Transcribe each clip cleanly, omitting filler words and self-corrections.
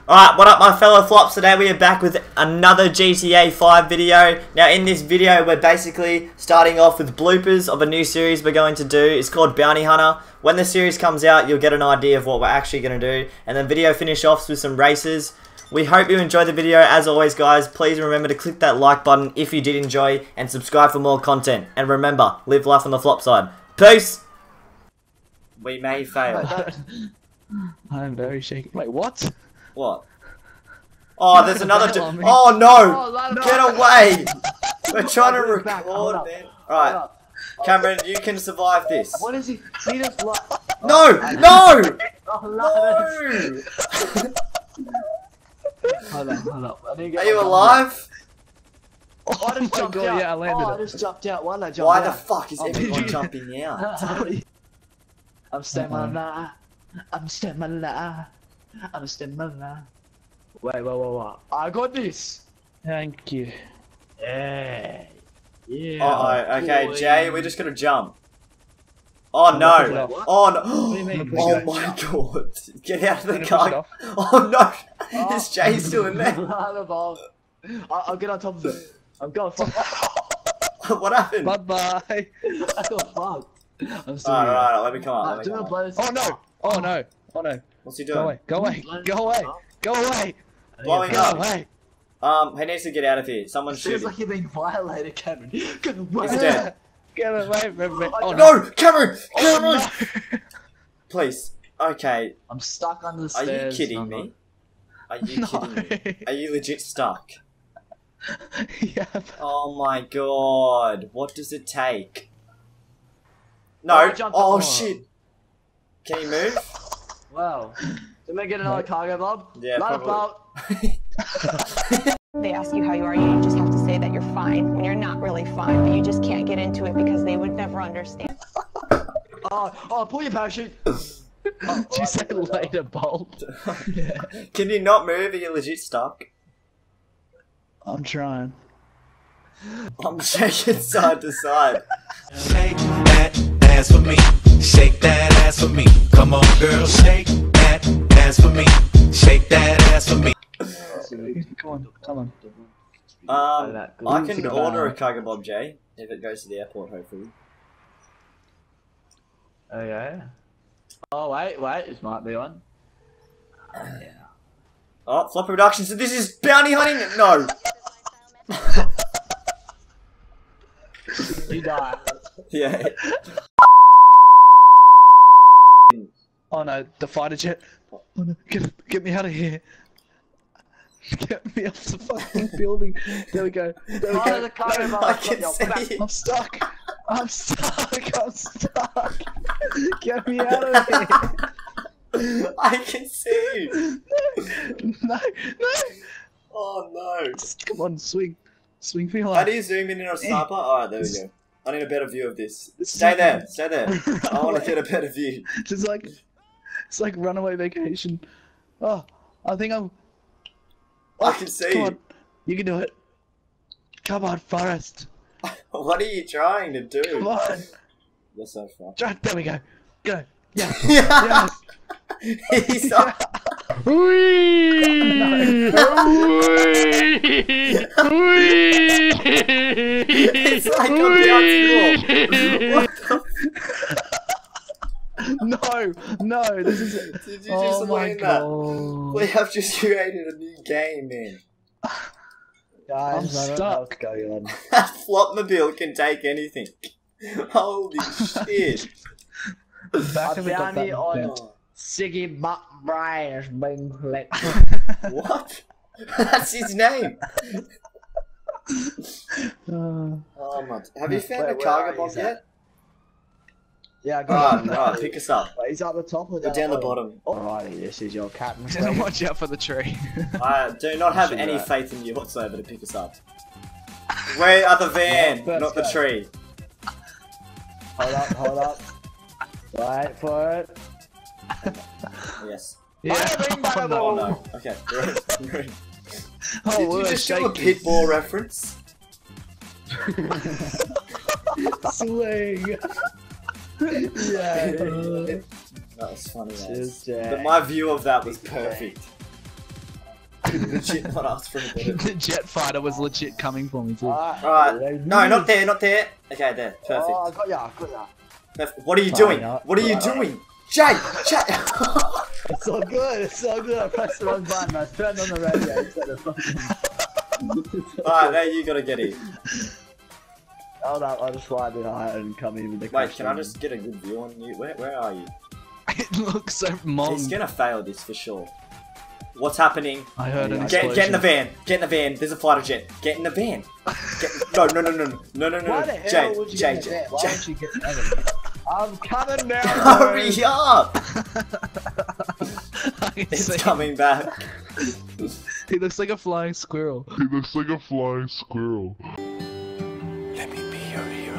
Alright, what up my fellow flops? Today we are back with another GTA 5 video. Now in this video we're basically starting off with bloopers of a new series we're going to do. It's called Bounty Hunter. When the series comes out you'll get an idea of what we're actually going to do. And then video finish offs with some races. We hope you enjoyed the video. As always guys, please remember to click that like button if you did enjoy. And subscribe for more content. And remember, live life on the flop side. Peace! We may fail. I'm very shaky. Wait, what? What? Oh, there's another. Oh no! Get away! We're trying to record, man. Alright, Cameron, you can survive this. What is he? See this blood? No! No! No! Hold up. Are you alive? Oh, I just jumped out. Yeah, I landed. I just jumped out. Why did I jump out? Why the fuck is everyone jumping out? I'm stamina. I'm stamina. I'm stamina. Wait. I got this. Thank you. Yeah. Uh-oh, okay, Jay, we're just gonna jump. Oh no! Oh no! What do you mean? Oh my god! Get out of the car! Oh no! Is Jay still in there? I'll get on top of it. I'm going fuck. What happened? Bye bye. I got fucked. I'm still Alright, let me come up. Oh no! Oh no! Oh no! What's he doing? Go away! Go away! Go away! Blowing Go up. away! He needs to get out of here. Someone's Feels shooting. like you're being violated, Cameron. Get away. He's dead. Get away from me! Oh No! Cameron! Oh, Cameron! no. Please. Okay. I'm stuck under the Are stairs. you kidding me? Are you kidding me? Are you legit stuck? Yeah. Oh my god. What does it take? No. Oh shit. Can you move? Wow. Did we get another cargo, Bob? Yeah, Not probably. They ask you how you are, you just have to say that you're fine when you're not really fine, but you just can't get into it because they would never understand. Oh, pull your parachute. Did you say later bolt? Yeah. Can you not move? Are you legit stuck? I'm trying. I'm shaking side to side. Shake that ass for me. Shake that ass for me. Come on, girl, shake that ass for me. Shake that ass for me. Come on. I can order a cargo bob, Jay, if it goes to the airport, hopefully. Okay. Oh, wait, this might be one. Yeah. Oh, Flop Productions, so this is bounty hunting? No! You die. Yeah. Oh no, the fighter jet. Oh no, get me out of here. Get me off the fucking building. There we go. The cargo Bob. I can see it. I'm stuck. I'm stuck. Get me out of here. I can see you. No. Oh no. Just come on, swing for your How life. do you zoom in on a sniper? Alright, there we go. I need a better view of this. Stay there. I want to get a better view. It's like Runaway Vacation. Oh, I think I'm. I can see Come you. on. You can do it. Come on, Forrest. What are you trying to do? Come on. You're so far. There we go. Go. Yeah. Yeah. Yes. He's up. It's like a bouncy ball. What the No, this is it. Did you just win that? We have just created a new game, man. I'm stuck. Flopmobile can take anything. Holy shit. Back to the Bounty on Siggy Butt Brian's being collected. What? That's his name. Oh my! Have you found the cargo bomb yet? Yeah, I got Right, pick us up. He's at the top or Go down the bottom. Alrighty, this is your captain. Just watch out for the tree. I do not have any faith in you whatsoever to pick us up. We're at the van, not the tree. Hold up. Wait for it. Yes. Yeah. Oh no. Okay. We're in. Oh, Did you just do a Pitbull reference? Swing. Yeah. That was funny, man. But my view of that was perfect. Legit not asked for a bullet. The jet fighter was legit coming for me too. Alright. No, not there, not there. Okay, there. Perfect. Oh, got ya. Perfect. What are you doing? What are you doing? Jay! Jay! It's all good. It's all good. I pressed the wrong button. I turned on the radio instead of fucking. Alright, now you gotta get in. Hold up, I'll just fly behind and come in with the Wait, can I just get a good view on you? Where are you? It looks so mong. He's gonna fail this for sure. What's happening? I heard an Get explosion. in the van. Get in the van. There's a fighter jet. Get in the van. No. Why the hell would you get in there? Why don't you get out of here? I'm coming now. Hurry up! I can It's see. coming back. He looks like a flying squirrel. He looks like a flying squirrel. Let me be your hero.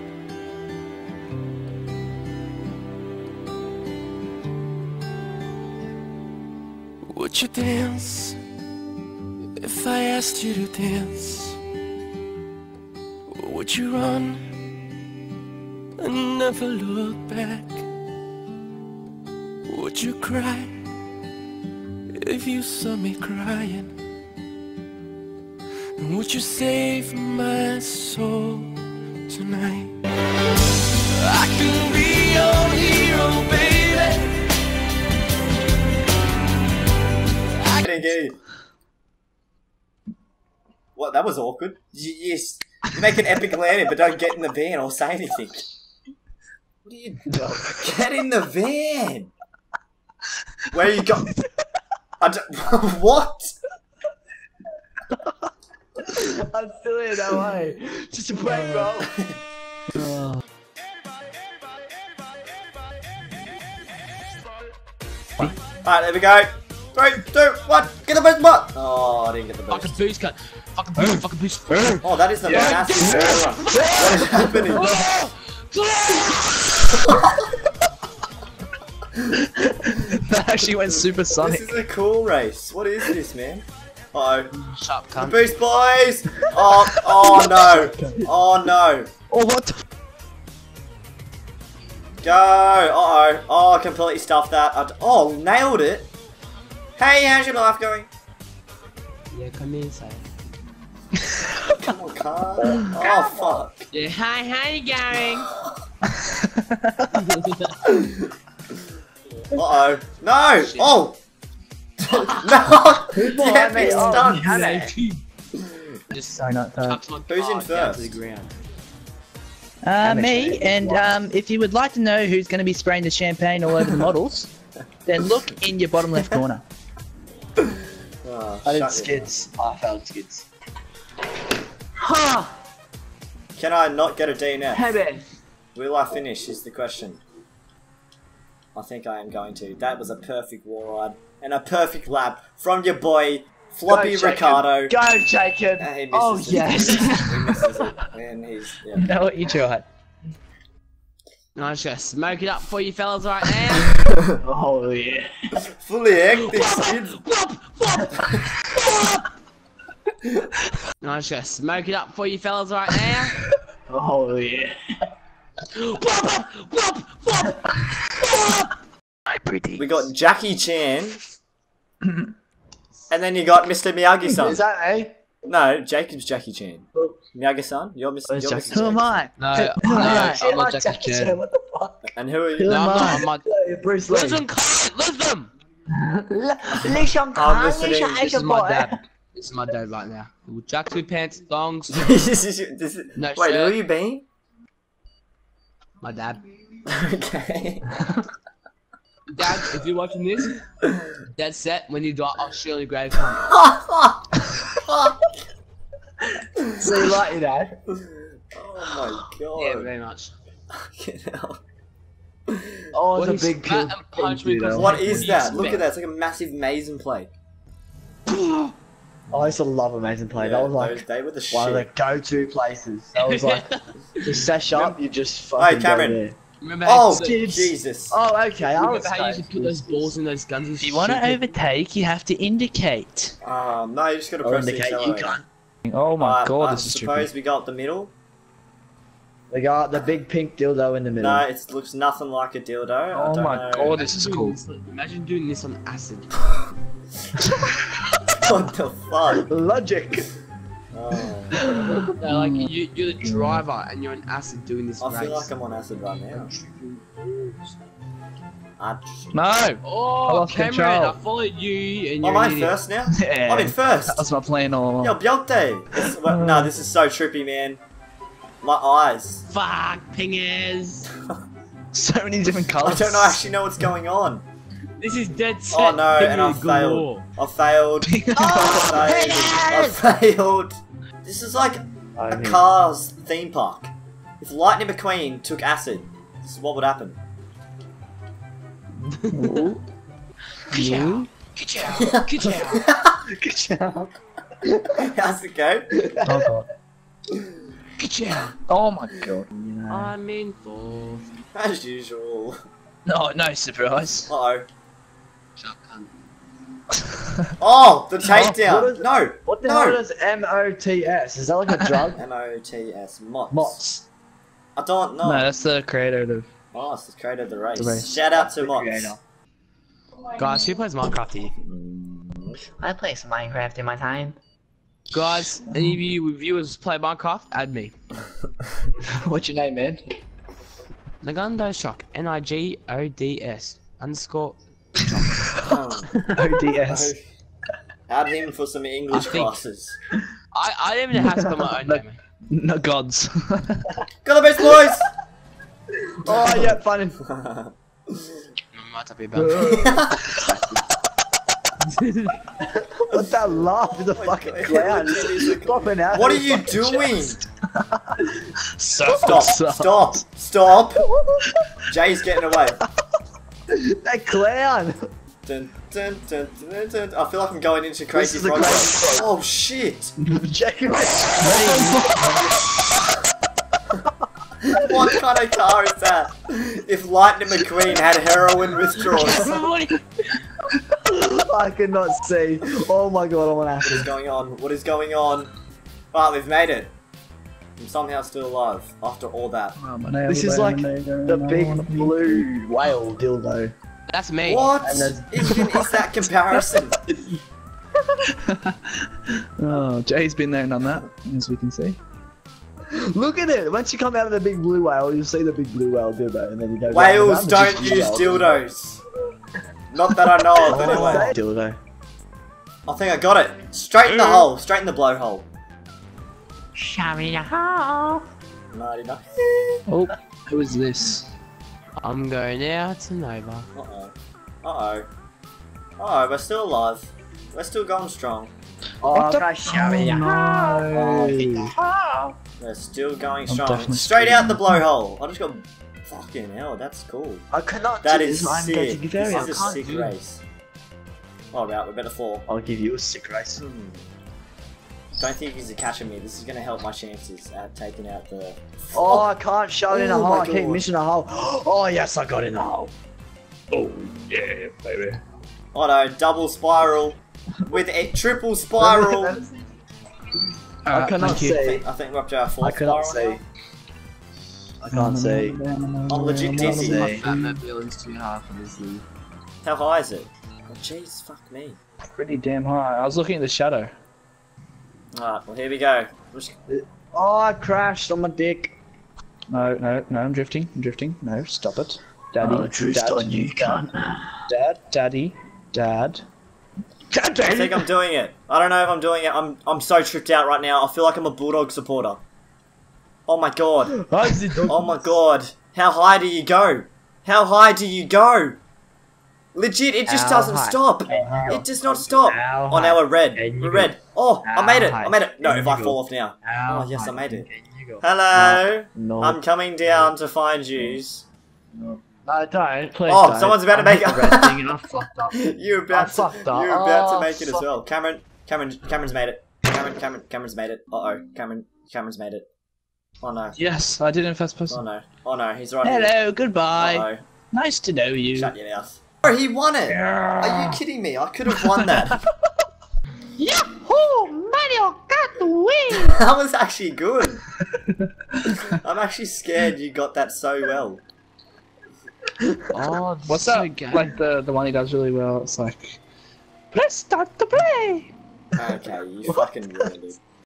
Would you dance if I asked you to dance? Or would you run and never look back? Would you cry if you saw me crying? And would you save my soul tonight? I can be your hero, baby. I didn't get it. What? That was awkward. Yes. You make an epic landing, but don't get in the van or say anything. What are you doing? Get in the van! Where are you going? What? I'm still here, no way. Just a prank, bro. Alright, there we go. 3, 2, 1, get the boost bot! Oh, I didn't get the boost. Fucking boost cut. Fucking boost. Fucking boost. Oh, that is the massive error. What is happening? That actually went supersonic. This is a cool race. What is this, man? Uh-oh. Sharp The cunt. boost, boys! Oh no! Oh no! Oh, what the? Go! Uh-oh. Oh, I completely stuffed that. Oh, nailed it! Hey, how's your life going? Yeah, come inside. Come on, car. Oh, fuck. Yeah, hi, how you going? Uh-oh. No! Oh! No! Get me stuck! Just Sorry, not that. chucks my Who's in card down to first? the ground. Me, and if you would like to know who's going to be spraying the champagne all over the models, then look in your bottom left corner. Oh, I did shut skids. I failed skids. your- Can I not get a DNF? Hey, man. Will I finish is the question. I think I am going to. That was a perfect wall ride. And a perfect lap from your boy, Floppy Go, Jacob. Ricardo. Go, Jacob. And he misses Oh, it. yes. He misses it. And he's, yeah. Know what you tried. I'm just gonna smoke it up for you fellas right now. Oh, yeah. Fully active skids. I'm just gonna smoke it up for you fellas right now. Oh, yeah. We got Jackie Chan. And then you got Mr. Miyagi-san. Is that me? No, Jacob's Jackie Chan. Miyagi-san? You're Mr. Where's You're Jackie Mr. Who am I? No, Who am I? I'm not Jackie Chan. What the fuck? And who are Who you? No, am I'm not. I? I'm not. Bruce Lee. Listen, Kyle, listen. I'm listening. This is my dad. This is my dad right now. Jack with pants, thongs. this is, No wait, who shirt. are you being? My dad. Okay. Dad, if you're watching this, dead set. When you die, I'll surely grave come. So you like your dad? Oh my god. Yeah, very much. Fucking hell. Oh, When it's a he big spat kill. and punched me because What What is do you that? Look expect? at that. It's like a massive mason plate. Oh, I used to love Amazing Play. Yeah, that was like those- they were the one of the shit. go-to places. That was like, just sesh up, you just fucking go Cameron. there. Remember how Oh, you Jesus. Oh, okay. I was remember how you used to put those balls in those guns? If you want to overtake, you have to indicate. No, you just gotta I'll press the indicate you accelerator. can't. Oh my god, I this is suppose trippy. we got the middle. We got the big pink dildo in the middle. No, it looks nothing like a dildo. I Oh don't my know. god, this is cool. Imagine doing this on acid. What the fuck? Logic. Oh. No, like you're the driver and you're on acid doing this race. I feel like I'm on acid right now. No! Oh, lost Cameron, control. I followed you and you're Am I an idiot. first now? Yeah. I'm in first. That was my plan all along. Yo, Bjorte! No, this is so trippy, man. My eyes. Fuck, pingers. So many different I colours. don't actually know what's going on. This is dead set. Oh no, and I pinger failed. galore. I failed. I failed. This is like a Cars theme park. If Lightning McQueen took acid, this is what would happen. Ka-chow. Ka-chow. Ka-chow. Good job. How's it go? Oh god. Ka-chow. Oh my god. I'm in fourth. As usual. No, no surprise. Uh-oh. Shut cunt. Oh, the What takedown. is- No. What the No. hell is MOTS? Is that like a drug? MOTS. Mots. Mots. I don't know. No, that's the creator of. Oh, it's the creator of the race. The race. Shout out to The Mots. creator. Guys, who plays Minecraft here? I play some Minecraft in my time. Guys, any of you viewers play Minecraft? Add me. What's your name, man? Nagundo Shock. NIGODS _. ODS. Add him for some English I think- classes. I don't even know how to spell my own name. No gods. Got the best boys! Oh, yeah, funny. Might be about. What that laugh is a fucking clown. He's popping out. What are of you his fucking doing? chest. Stop! Jay's getting away. That clown. Dun, dun, dun, dun, dun. I feel like I'm going into Crazy is a Frog. Crazy Frog. Oh shit! Jacob. What kind of car is that? If Lightning McQueen had heroin withdrawals. I cannot see. Oh my god, I'm on What is acid. going on? What is going on? Right, we've made it. I'm somehow still alive after all that. This is like the big blue whale dildo. That's me. What And there's- even is that comparison? Oh, Jay's been there and done that, as we can see. Look at it! Once you come out of the big blue whale, you'll see the big blue whale dildo, and then you go. Whales down, don't use dildos. Not that I know of, anyway. Dildo. I think I got it. Straight in the hole. Straight in the blowhole. Show me your hole. 99. Oh, who is this? I'm going out to Nova. Uh-oh. Uh-oh. Uh-oh, we're still alive. We're still going strong. Oh, show me your Oh. We're still going I'm strong. definitely Straight out the blowhole. I just got... Fucking hell, that's cool. I cannot That do is this. I'm sick. getting very. This I is a can't sick do it. race. Alright, we better fall. I'll give you a sick race. Don't think he's catching me. This is gonna help my chances at taking out the... Oh, I can't shove it in a Oh hole. my I keep God. missing a hole. Oh yes, I got in the hole. Oh, yeah, baby. Oh no, double spiral. With a triple spiral. I cannot thank you. see. I think we're up to our fourth I cannot spiral see. I can't see. now. I'm legit dizzy. see. That mobile's too hard for this thing. How high is it? Oh jeez, fuck me. Pretty damn high. I was looking at the shadow. Alright, well here we go. Just- Oh, I crashed on my dick. No, no, no, I'm drifting. I'm drifting. No, stop it. Daddy. Dad, you, cunt. Dad, Daddy, Dad. I think I'm doing it. I don't know if I'm doing it. I'm so tripped out right now. I feel like I'm a Bulldog supporter. Oh my god. Oh my god. How high do you go? How high do you go? Legit, it just doesn't stop. It does not stop. Oh, now we're red. We're red. Oh, I made it. I made it. No, if I fall off now. Oh, yes, I made it. Hello. No. I'm coming down to find yous. No, don't. Please Oh, don't. someone's about to make it. I fucked up. You're about to. fucked up. You're about to Oh, make it as fuck. well. Cameron's made it. Cameron's made it. Uh-oh. Cameron's made it. Oh no. Yes, I did in first Oh person. no. Oh no, he's right here. Hello, goodbye. Uh-oh. Nice to know you. Shut your mouth. Oh, he won it! Are you kidding me? I could have won that. Yahoo! Mario got the win! That was actually good. I'm actually scared you got that so well. Oh, What's that? Like the one he does really well. It's like, press start to play. Okay, you fucking ruined it.